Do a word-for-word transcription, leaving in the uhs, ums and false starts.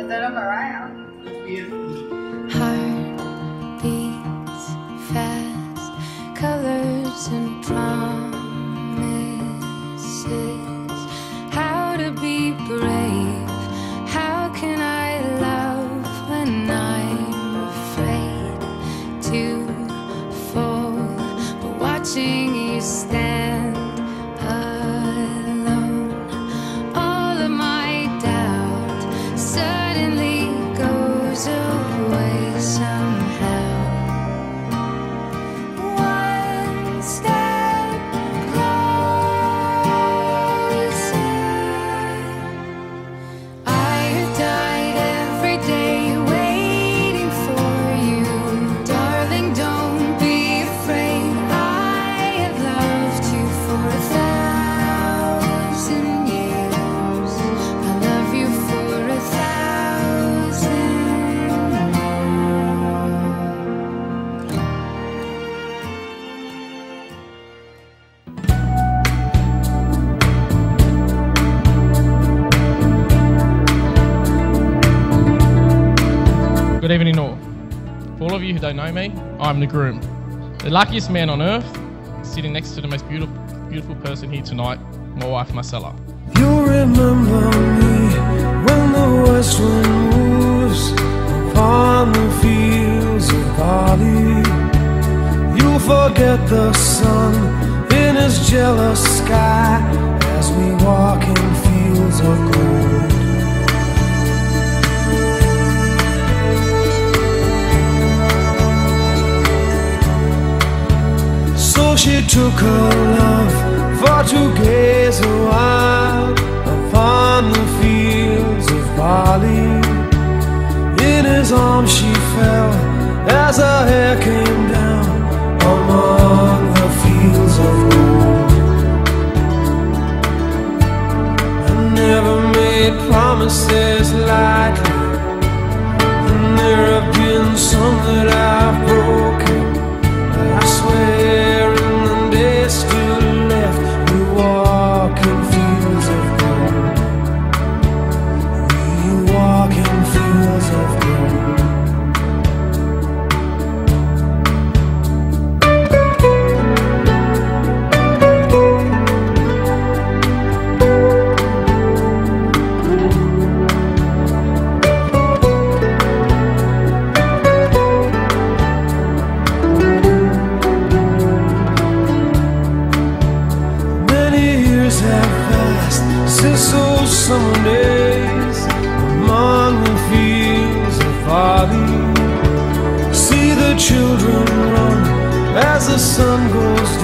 But they look around. Heart beats fast, colors and promises. How to be brave, how can I love when I'm afraid to fall? But watching you stand alone, all of my doubt suddenly goes away somehow. One step closer. I have died every day waiting for you. Darling, don't be afraid. I have loved you for a thousand years. I love you for a thousand Good evening all. For all of you who don't know me, I'm the groom. The luckiest man on earth, sitting next to the most beautiful beautiful person here tonight, my wife Marcella. You'll remember me when the west wind moves upon the fields of barley. You'll forget the sun in his jealous sky as we walk in fields of gold. So she took her love for to gaze a while upon the fields of barley. In his arms she fell as her hair came down among the fields of gold. I never made promises lightly, and there have been some that I've broken. I swear in the days still left, we walk in fields of gold. We walk in fields of gold. Since those summer days among the fields of barley, see the children run as the sun goes down.